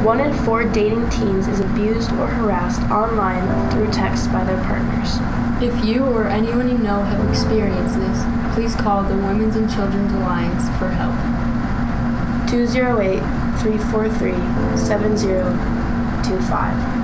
1 in 4 dating teens is abused or harassed online through text by their partners. If you or anyone you know have experienced this, please call the Women's and Children's Alliance for help. 208-343-7025.